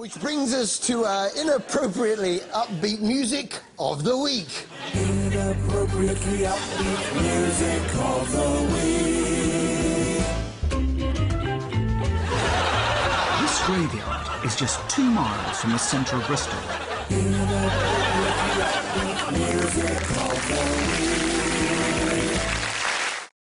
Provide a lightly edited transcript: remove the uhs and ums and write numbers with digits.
Which brings us to inappropriately upbeat music of the week. Inappropriately upbeat music of the week. This graveyard is just 2 miles from the centre of Bristol. Inappropriately